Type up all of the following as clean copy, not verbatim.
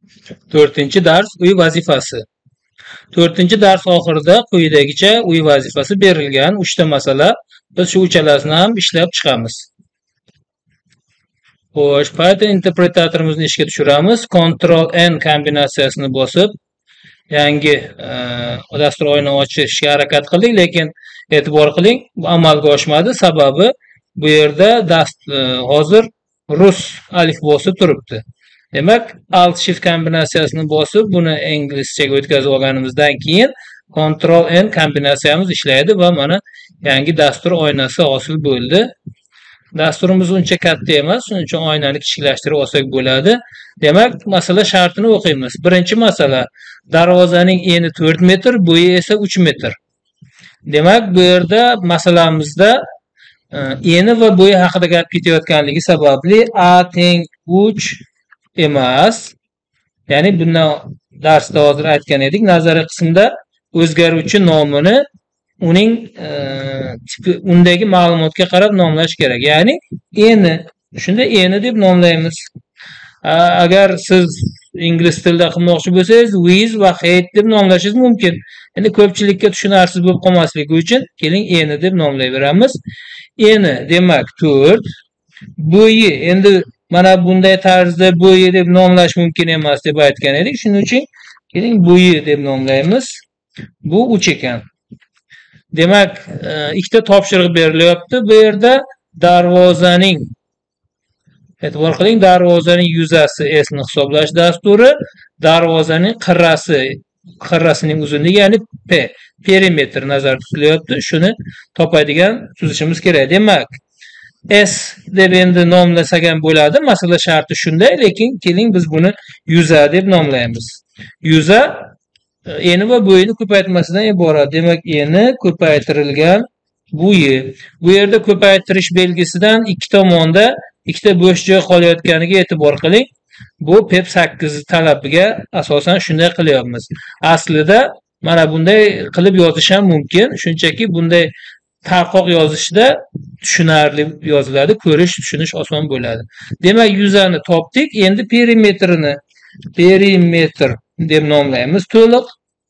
To'rtinchi dars uy vazifasi. To'rtinchi dars oxirida quyidagicha uy vazifasi berilgan 3 ta masala. Biz shu uchalasini ham ishlab chiqamiz. Xo'sh, Python interpretatorimizni ishga tushiramiz. Ctrl N kombinatsiyasini bosib, yangi dastur oyna ochishga harakat qildik, lekin e'tibor qiling, bu amalga oshmadi. Sababi bu yerda hozir rus alifbosi turibdi. Demak, Alt Shift kombinatsiyasini bosib, buni inglizchaga o'tkazib olganimizdan keyin Ctrl N kombinatsiyamiz ishlaydi va mana yangi dastur oynasi hosil bo'ldi. Dasturimiz uncha katta emas, shuning uchun oynani kichiklashtirib olsak bo'ladi. Demak, masala shartini o'qiymiz. Birinchi masala, darvozaning eni 4 metr, bo'yi esa 3 metr. Demak, bu yerda masalamizda eni va bo'yi haqida gap ketayotganligi sababli a teng 3 emas. Ya'ni bundan darsda hozir aytgan edik, nazariy qismda o'zgaruvchi nomini uning undagi ma'lumotga qarab nomlash kerak. Ya'ni eni, shunda eni deb nomlaymiz. Agar siz ingliz tilida qilmoqchi bo'lsangiz, with va height deb nomlashingiz mumkin. Endi ko'pchilikka tushunarsiz bo'lib qolmasligi uchun keling eni deb nomlayveramiz. Eni demak 4, bo'yi endi mana bunday tarzda bo'yi deb nomlash mumkin emas deb aytgan edik. Shuning uchun keling bo'yi deb nomlaymiz. Bu 3 ekan. Demak, ikkita topshiriq berilyapti. Bu yerda darvozaning, e'tibor qiling, darvozaning yuzasi s ni hisoblash dasturi, darvozaning qirrasining uzunligi, ya'ni p, perimetr nazarda tutilyapti. Shuni topadigan tuzishimiz kerak. Demak, s deb endi nomlasak ham bo'ladi. Masala sharti shunday, lekin keling biz buni yuza deb nomlaymiz. Yuza eni va bo'yini ko'paytmasidan iborat. Demak, eni ko'paytirilgan bo'yi. Bu yerda ko'paytirish belgisidan ikki tomonda ikkita bo'sh joy qolayotganiga e'tibor qiling. Bu PEP 8 talabiga asosan shunday qilyapmiz. Aslida mana bunday qilib yozish ham mumkin. Shunchaki bunday tarqoq yozishda tushunarli yoziladi, ko'rish, tushunish oson bo'ladi. Demak, yuzani topdik. Endi perimetr deb nomlaymiz. To'liq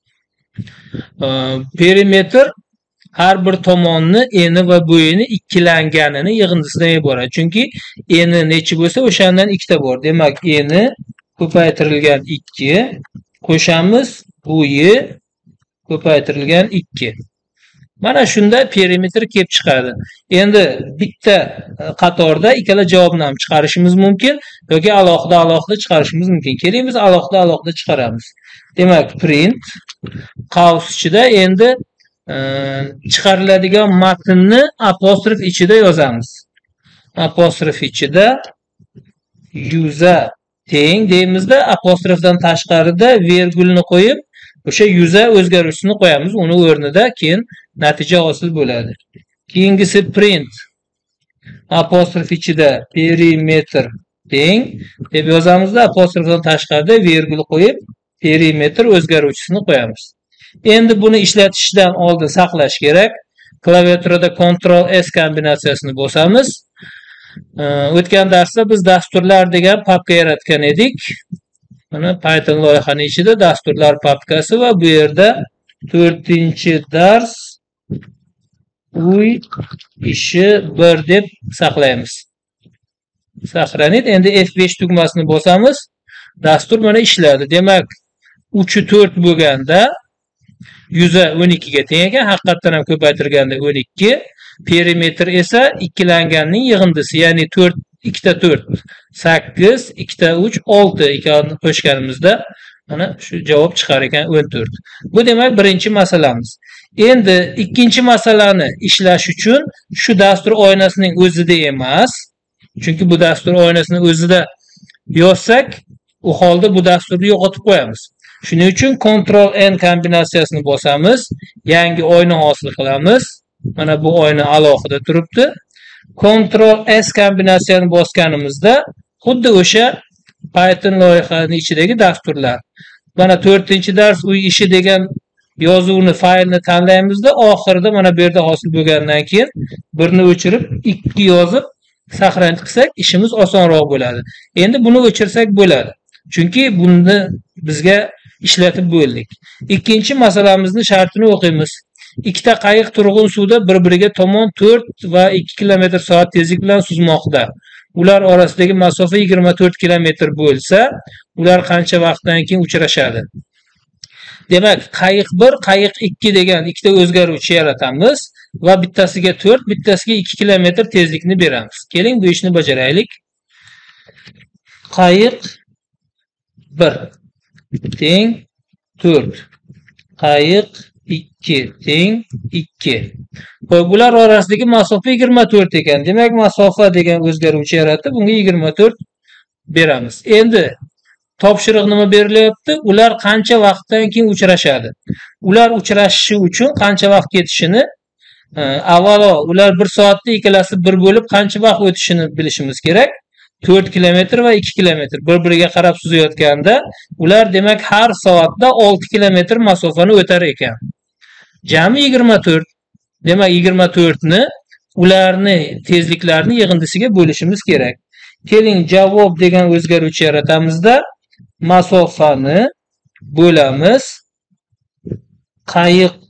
perimetr har bir tomonni eni va bo'yini ikkilanganini yig'indisidan iborat. Chunki eni necha bo'lsa, o'shandan ikkita bor. Demak, eni ko'paytirilgan 2 qo'shamiz, bo'yi ko'paytirilgan 2. Mana shunda perimetr kelib chiqadi. Endi bitta qatorda ikkala javobni ham chiqarishimiz mumkin yoki alohida chiqarishimiz mumkin. Keling biz alohida chiqaramiz. Demak, print qaus ichida endi chiqariladigan matnni apostrof ichida yozamiz. Apostrof ichida yuza teng deymizda, apostrofdan tashqarida virgulni qo'yib, o'sha yuza o'zgaruvchisini qo'yamiz. Uni o'rnida keyin natija hosil bo'ladi. Keyingisi print apostrof ichida perimetr teng deb yozamizda, apostrofdan tashqarida virgul qo'yib perimetr o'zgaruvchisini qo'yamiz. Endi buni ishlatishdan oldin saqlash kerak. Klaviaturada Ctrl S kombinatsiyasini bosamiz. O'tgan darsda biz dasturlar degan papka yaratgan edik. Mana Python loyihani ichida dasturlar papkasi va bu yerda 4-dars uy ishi 1 deb saqlaymiz. Saqlanadi. Endi F5 tugmasini bosamiz. Dastur mana ishladi. Demak, 3 4 bo'lganda yuza 12 ga teng ekan, haqiqatdan ham ko'paytirganda 12, perimetr esa ikkilanganning yig'indisi, ya'ni 4 2 ta 4 8, 2 ta 3 6 ekanini qo'shganimizda mana shu javob chiqar ekan 14. Bu demak birinchi masalamiz. Endi ikkinchi masalani ishlash uchun shu dastur oynasining o'zida emas, chunki bu dastur oynasini o'zida yozsak, u holda bu dasturni yo'qotib qo'yamiz. Shuning uchun Ctrl N kombinatsiyasini bosamiz, yangi oyna hosil qilamiz. Mana bu oyna alohida turibdi. Ctrl S kombinatsiyasini bosganimizda xuddi o'sha Python loyihasining ichidagi dasturlar. Mana 4-dars uy ishi degan yozuvni faylni tanlaymizda, oxirida mana bu yerda hosil bo'lgandan keyin birni o'chirib 2 yozib saqlanib qilsak, ishimiz osonroq bo'ladi. Endi buni o'chirsak bo'ladi. Chunki buni bizga ishlatib bo'ldik. Ikkinchi masalamizni shartini o'qiymiz. Ikkita qayiq turg'un suvda bir-biriga tomon 4 va 2 km/soat tezlik bilan suzmoqda. Ular orasidagi masofa 24 km bo'lsa, ular qancha vaqtdan keyin uchrashadi? Demak, qayiq 1, qayiq 2 degan ikkita o'zgaruvchi yaratamiz va bittasiga 4, bittasiga 2 km tezlikni beramiz. Keling, bu ishni bajaraylik. Qayiq 1 teng 4. Qayiq 2 teng 2. Xo'p, bular orasidagi masofa 24 ekan. Demak, masofa degan o'zgaruvchi yaratib, bunga 24 beramiz. Endi topshiriq nima berilyapti? Ular qancha vaqtdan keyin uchrashadi? Ular uchrashishi uchun qancha vaqt ketishini, avvalo ular 1 soatda ikkalasi bir bo'lib qancha vaqt o'tishini bilishimiz kerak. 4 km va 2 km bir-biriga qarab suzayotganda ular demak har soatda 6 km masofani o'tar ekan. Jami 24. Demak 24 ni ularni tezliklarini yig'indisiga bo'lishimiz kerak. Keling, javob degan o'zgaruvchi yaratamizda masofani bo'lamiz qayiq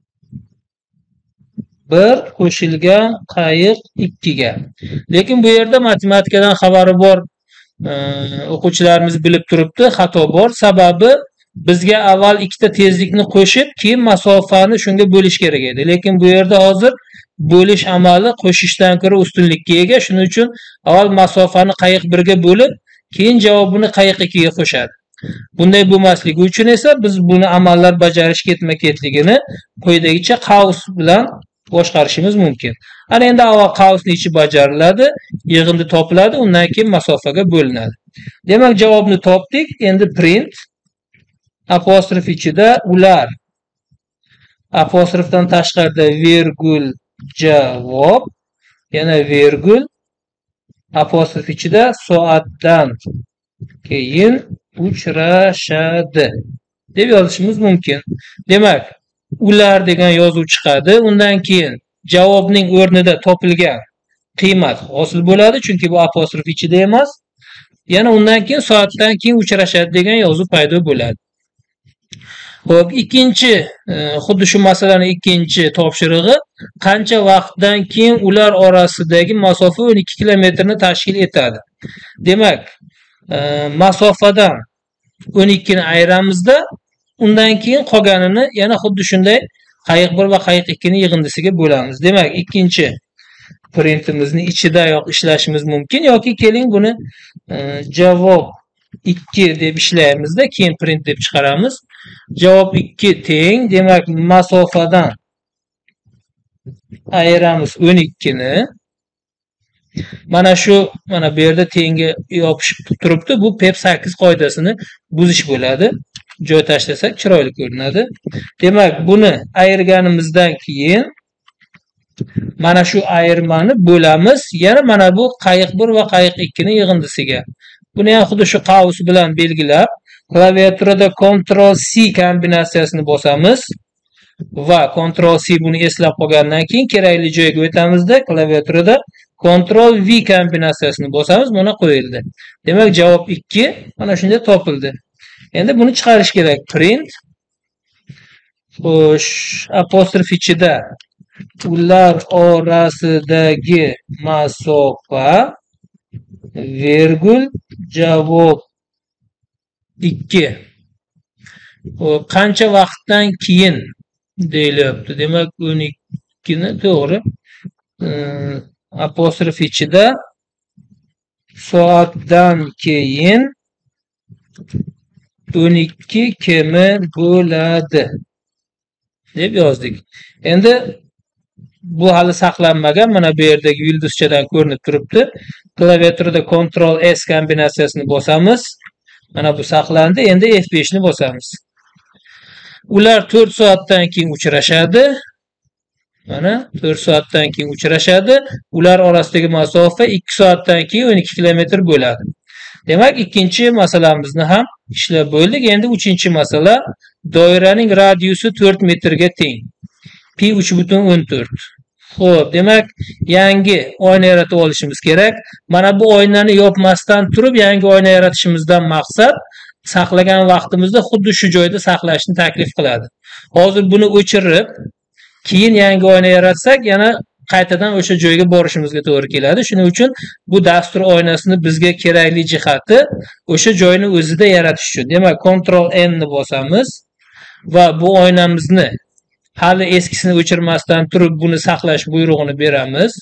1 qo'shilgan qayiq 2 ga. Lekin bu yerda matematikadan xabari bor o'quvchilarimiz bilib turibdi, xato bor. Sababi bizga avval ikkita tezlikni qo'shib, keyin masofani shunga bo'lish kerak edi. Lekin bu yerda hozir bo'lish amali qo'shishdan ko'ra ustunlikka ega. Shuning uchun avval masofani qayiq 1 ga bo'lib, keyin javobini qayiq 2 ga qo'shadi. Bunday bo'lmasligi uchun esa biz buni amallar bajarish ketma-ketligini quyidagicha qaus bilan boshqarishimiz mumkin. Ana endi avval qausning ichi bajariladi, yig'indi topiladi, undan keyin masofaga bo'linadi. Demak, javobni topdik. Endi print apostrof ichida ular apostrofdan tashqarida virgul javob, yana virgul apostrof ichida soatdan keyin uchrashadi deb yozishimiz mumkin. Demak, ular degan yozuv chiqadi. Undan keyin javobning o'rnida topilgan qiymat hosil bo'ladi, chunki bu apostrof ichida emas. Yana undan keyin soatdan keyin uchrashadi degan yozuv paydo bo'ladi. Xo'p, ikkinchi, xuddi shu masalaning ikkinchi topshirig'i qancha vaqtdan keyin ular orasidagi masofa 12 kilometrni tashkil etadi. Demak, masofadan 12 ni ayramizda, undan keyin qolganini yana xuddi shunday qayiq 1 va qayiq 2 ni yig'indisiga bo'lamiz. Demak, ikkinchi printimizni ichidayoq ishlashimiz mumkin yoki keling buni javob 2 deb ishlaymiz-da, keyin print deb chiqaramiz. Javob 2 teng, demak masofadan ayiramiz 12 ni. Mana bu yerda tengi yopishib turibdi. Bu PEP 8 qoidasini buzish bo'ladi. Joy tashlasak chiroyli ko'rinadi. Demak, buni ayirganimizdan keyin mana shu ayirmani bo'lamiz. Yana mana bu qayiq 1 va qayiq 2 ni yig'indisiga. Buni ham xuddi shu qaus bilan belgilab, klaviaturada Ctrl C kombinatsiyasini bosamiz va Ctrl C buni eslab qolgandan keyin kerakli joyga o'tamizda, klaviaturada Ctrl V kombinatsiyasini bosamiz, mana qo'yildi. Demak, javob 2 mana shunday topildi. Endi buni chiqarish kerak. Print xo'sh, apostrof ichida ular orasidagi masofa virgul javob 2. Qancha vaqtdan keyin deyilyapti. Demak, 12 ni to'g'ri. Apostrof ichida soatdan keyin 12 km bo'ladi deb yozdik. Endi bu hali saqlanmagan, mana bu yerdagi yulduzchadan ko'rinib turibdi. Klaviaturada Ctrl S kombinatsiyasini bosamiz. Mana bu saqlandi. Endi F5 ni bosamiz. Ular 4 soatdan keyin uchrashadi. Mana 4 soatdan keyin uchrashadi. Ular orasidagi masofa 2 soatdan keyin 12 km bo'ladi. Demak, ikkinchi masalamizni ham ishlab bo'ldik. Endi uchinchi masala, doiraning radiusi 4 metrga teng. Pi 3,14. Xo'p, demak, yangi oyna yaratib olishimiz kerak. Mana bu oynani yopmasdan turib, yangi oyna yaratishimizdan maqsad saqlagan vaqtimizda xuddi shu joyda saqlashni taklif qiladi. Hozir buni o'chirib, keyin yangi oyna yaratsak, yana qaytadan o'sha joyga borishimizga to'g'ri keladi. Shuning uchun bu dastur oynasini bizga kerakli jihati o'sha joyni o'zida yaratish uchun. Demak, Ctrl N ni bosamiz va bu oynamizni hali eskisini o'chirmasdan turib buni saqlash buyrug'ini beramiz.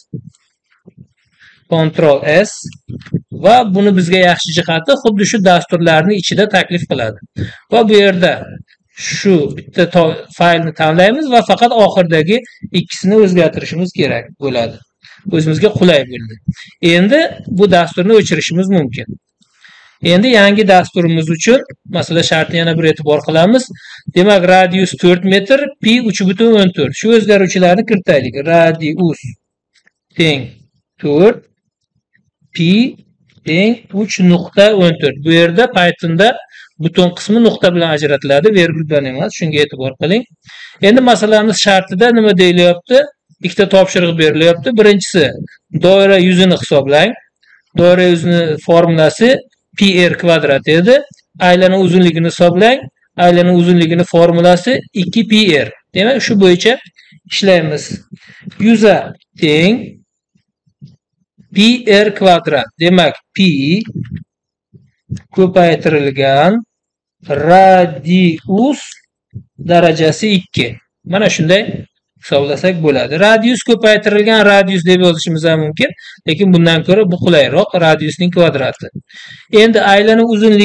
Ctrl S va buni bizga yaxshi jihati xuddi shu dasturlarning ichida taklif qiladi. Va bu yerda shu bitta faylni tanlaymiz va faqat oxirdagi ikkisini o'zgartirishimiz kerak bo'ladi. O'zimizga qulay bo'ladi. Endi bu dasturni o'chirishimiz mumkin. Endi yangi dasturimiz uchun masalan shartni yana bir e'tibor qilamiz. Demak, radius 4 metr, pi 3.14. Shu o'zgaruvchilarni kiritaylik. Radius teng 4, pi teng 3.14. Bu yerda Pythonda butun qismi nuqta bilan ajratiladi, vergul bilan emas. Shunga e'tibor qiling. Endi masalamiz shartida nima deyilyapti? Ikkita topshiriq berilyapti. Birinchisi, doira yuzini hisoblang. Doira yuzini formulasi pi r kvadrat edi. Aylana uzunligini hisoblang. Aylana uzunligini formulasi 2 pi r. Demak, shu bo'yicha ishlaymiz. Yuza teng pi r kvadrat. Demak, pi ko'paytirilgan radius darajasi 2. Mana shunday hisoblasak bo'ladi. Radius ko'paytirilgan radius deb yozishimiz ham mumkin, lekin bundan ko'ra bu qulayroq, radiusning kvadrati. Endi aylana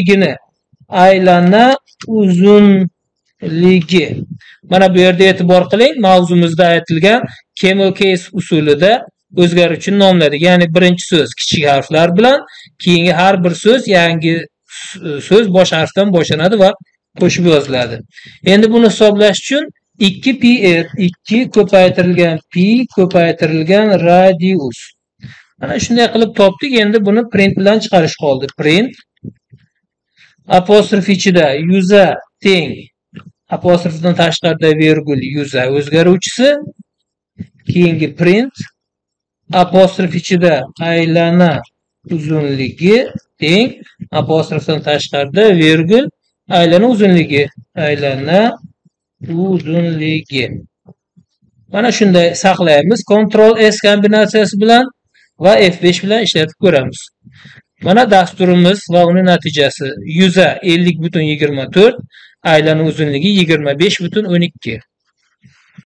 uzunligi. Mana bu yerda e'tibor qiling, mavzumizda aytilgan camel case usulida o'zgaruvchi nomladik. Ya'ni birinchi so'z kichik harflar bilan, keyingi har bir so'z yangi so'z bosh harfdan boshlanadi va qo'shib yoziladi. Endi buni hisoblash uchun 2 pi r, 2 ko'paytirilgan pi ko'paytirilgan radius. Mana shunday qilib topdik. Endi buni print bilan chiqarish qoldi. Print apostrof ichida yuza teng apostrofdan tashqarida vergul yuza o'zgaruvchisi, keyingi print apostrof ichida aylana uzunligi teng apostrofdan tashqarida vergul aylana uzunligi. Mana shunday saqlaymiz. Ctrl S kombinatsiyasi bilan va F5 bilan ishlatib ko'ramiz. Mana dasturimiz va uni natijasi. Yuza 50.24, aylana uzunligi 25.12.